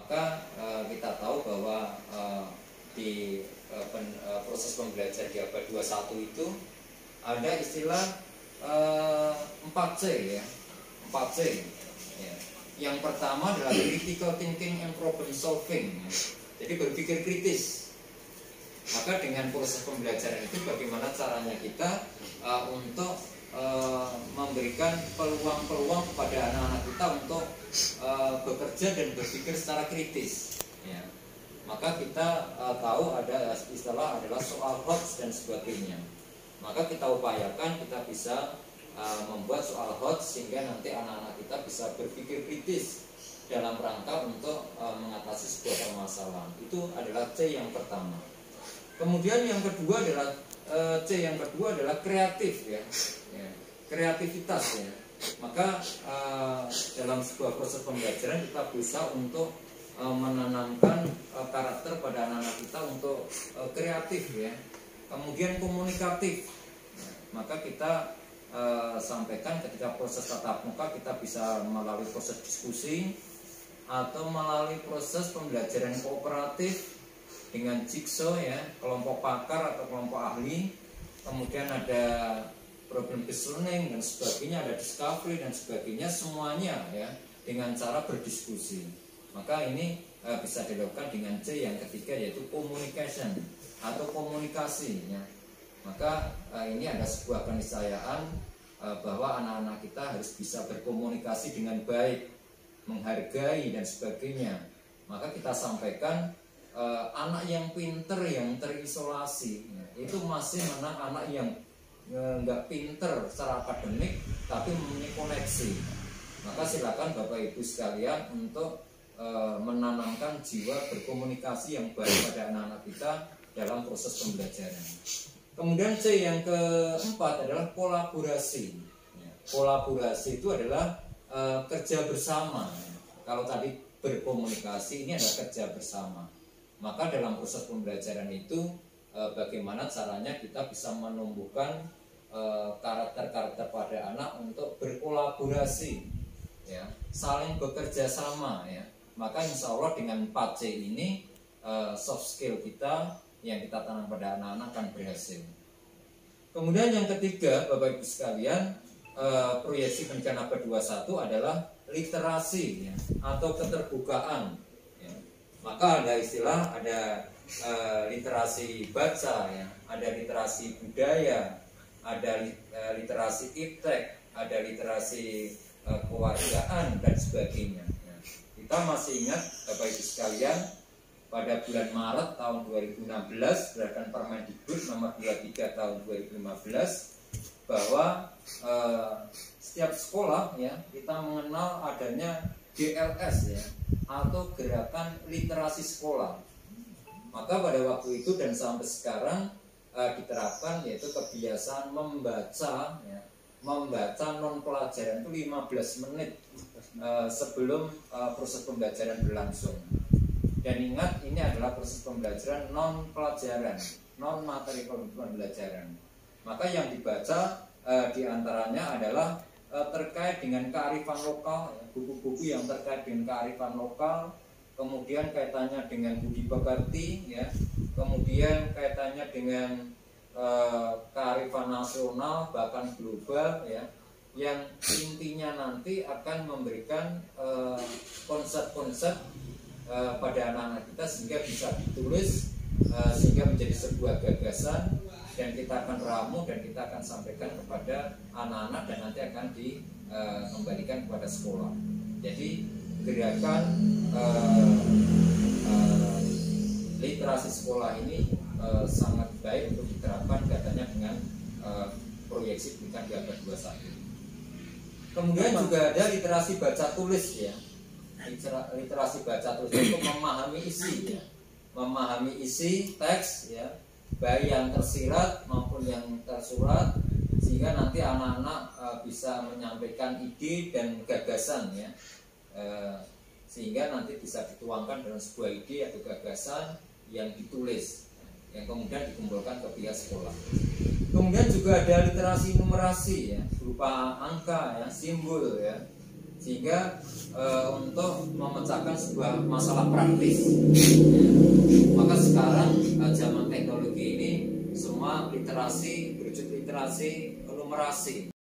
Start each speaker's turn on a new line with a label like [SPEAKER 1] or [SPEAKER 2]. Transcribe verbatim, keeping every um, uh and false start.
[SPEAKER 1] maka uh, kita tahu bahwa uh, di uh, pen, uh, proses pembelajaran di abad dua puluh satu itu ada istilah uh, empat C ya, empat C ya. Yang pertama adalah critical thinking and problem solving ya. Jadi berpikir kritis. Maka dengan proses pembelajaran itu bagaimana caranya kita uh, untuk uh, memberikan peluang-peluang kepada anak-anak kita untuk uh, bekerja dan berpikir secara kritis ya. Maka kita uh, tahu ada istilah adalah soal hots dan sebagainya. Maka kita upayakan kita bisa uh, membuat soal hots sehingga nanti anak-anak kita bisa berpikir kritis dalam rangka untuk uh, mengatasi sebuah permasalahan. Itu adalah C yang pertama. Kemudian yang kedua adalah uh, C yang kedua adalah kreatif ya, ya kreativitas ya. Maka uh, dalam sebuah proses pembelajaran kita bisa untuk uh, menanamkan uh, karakter pada anak-anak kita untuk uh, kreatif ya. Kemudian komunikatif. Ya, maka kita uh, sampaikan ketika proses tatap muka kita bisa melalui proses diskusi atau melalui proses pembelajaran kooperatif dengan jigsaw ya, kelompok pakar atau kelompok ahli. Kemudian ada problem based learning dan sebagainya, ada discovery dan sebagainya, semuanya ya dengan cara berdiskusi. Maka ini e, bisa dilakukan dengan C yang ketiga, yaitu communication atau komunikasi ya. Maka e, ini ada sebuah keniscayaan e, bahwa anak-anak kita harus bisa berkomunikasi dengan baik, menghargai dan sebagainya. Maka kita sampaikan Uh, anak yang pinter yang terisolasi ya, itu masih menang anak yang nggak uh, pinter secara akademik tapi mempunyai koneksi. Maka silakan Bapak Ibu sekalian untuk uh, menanamkan jiwa berkomunikasi yang baik pada anak-anak kita dalam proses pembelajaran. Kemudian C yang keempat adalah kolaborasi ya. Kolaborasi itu adalah uh, kerja bersama ya. Kalau tadi berkomunikasi, ini adalah kerja bersama. Maka dalam proses pembelajaran itu e, bagaimana caranya kita bisa menumbuhkan karakter-karakter pada anak untuk berkolaborasi ya, saling bekerja sama ya. Maka insya Allah dengan empat C ini e, soft skill kita yang kita tanam pada anak-anak akan berhasil. Kemudian yang ketiga Bapak Ibu sekalian, e, proyeksi pendidikan abad dua puluh satu adalah literasi ya, atau keterbukaan. Maka ada istilah, ada e, literasi baca ya, ada literasi budaya, ada li, e, literasi iptek, ada literasi e, kewargaan dan sebagainya ya. Kita masih ingat Bapak Ibu sekalian, pada bulan Maret tahun dua ribu enam belas berdasarkan Permendikbud nomor dua puluh tiga tahun dua ribu lima belas bahwa e, setiap sekolah ya kita mengenal adanya G L S ya, atau gerakan literasi sekolah. Maka pada waktu itu dan sampai sekarang uh, diterapkan yaitu kebiasaan membaca ya, membaca non pelajaran itu lima belas menit uh, sebelum uh, proses pembelajaran berlangsung. Dan ingat, ini adalah proses pembelajaran non pelajaran, non materi pembelajaran. Maka yang dibaca uh, diantaranya adalah terkait dengan kearifan lokal, buku-buku yang terkait dengan kearifan lokal, kemudian kaitannya dengan budi pekerti, ya, kemudian kaitannya dengan uh, kearifan nasional bahkan global, ya, yang intinya nanti akan memberikan konsep-konsep uh, uh, pada anak-anak kita sehingga bisa ditulis, uh, sehingga menjadi sebuah gagasan. Dan kita akan ramu dan kita akan sampaikan kepada anak-anak dan nanti akan dikembalikan kepada sekolah. Jadi gerakan uh, uh, literasi sekolah ini uh, sangat baik untuk diterapkan katanya dengan uh, proyeksi pendidikan di abad dua puluh satu. Kemudian juga ada literasi baca tulis ya. Literasi baca tulis untuk memahami isi ya. Memahami isi teks ya, baik yang tersirat maupun yang tersurat, sehingga nanti anak-anak e, bisa menyampaikan ide dan gagasan ya, e, sehingga nanti bisa dituangkan dalam sebuah ide atau gagasan yang ditulis, yang kemudian dikumpulkan ke pihak sekolah. Kemudian juga ada literasi numerasi ya, berupa angka ya, simbol ya. sehingga e, untuk memecahkan sebuah masalah praktis. Maka sekarang e, zaman teknologi ini semua literasi berujuk literasi numerasi.